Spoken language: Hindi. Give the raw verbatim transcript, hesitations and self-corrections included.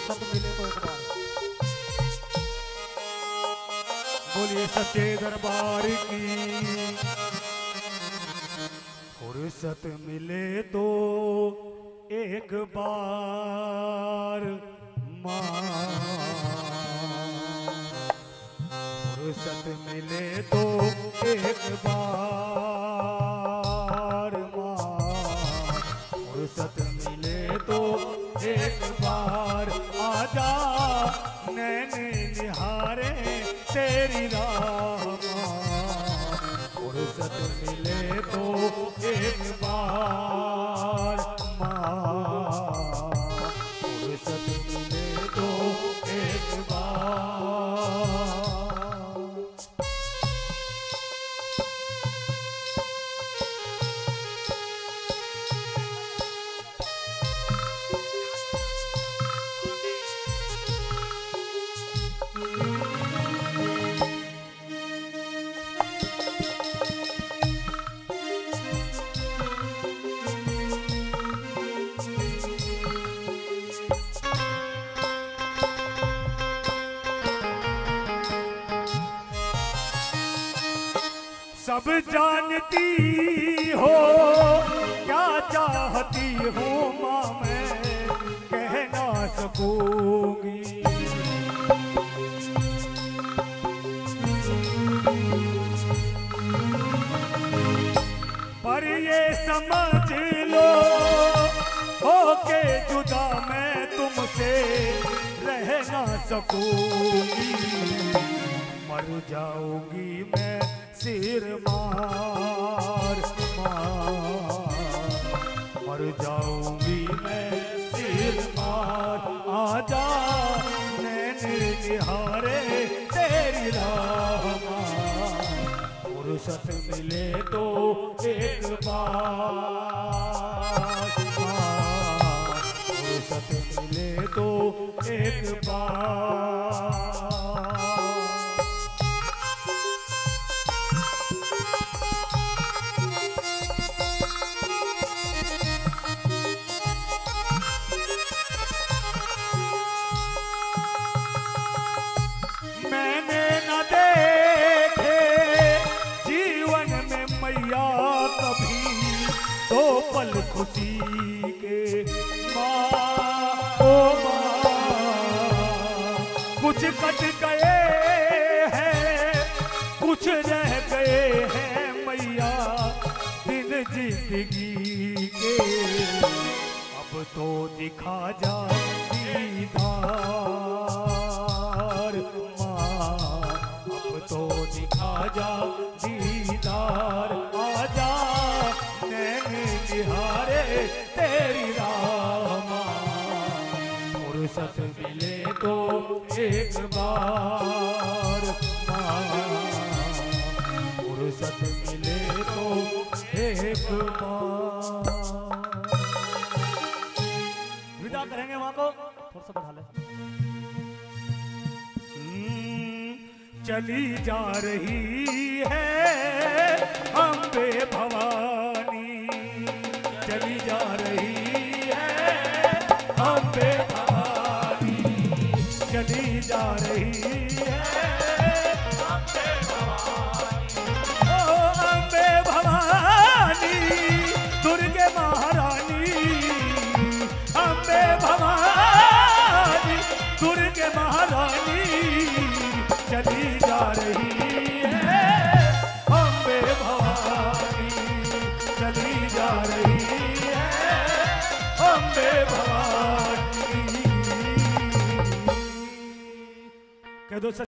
फुर्सत मिले तो एक बार बोलिए सच्चे दरबार की। फुर्सत मिले तो एक बार माँ, फुर्सत मिले तो एक बार माँ, फुर्सत मिले तो एक बार आजा नैने निहारे तेरी राह माँ, फुर्सत मिले तो एक बार माँ, फुर्सत मिले तो एक बार। सब जानती हो क्या चाहती हूँ माँ, मैं कह ना सकूंगी। पर ये समझ लो हो के जुदा मैं तुमसे रह ना सकूंगी। मर जाऊंगी मैं सिर मार मार, मर जाऊंगी मैं सिर मार आजा नैने निहारे तेरी राह माँ, फुर्सत मिले तो एक बार माँ, फुर्सत मिले तो एक बार। मैंने न देखे जीवन में मैया कभी दो पल खुशी के माँ, ओ माँ कुछ कट गए हैं कुछ रह गए हैं मैया दिन जिंदगी के। अब तो दिखा जा दीदार माँ, अब तो दिखा जा दीदार आजा नैने निहारे तेरी राह माँ, फुर्सत मिले तो एक बार माँ, फुर्सत मिले तो एक बार। विदा करेंगे वहां को, थोड़ा सा बढ़ा ले। चली जा रही है अम्बे भवानी, चली जा रही है अम्बे भवानी, चली जा रही है अम्बे भवानी।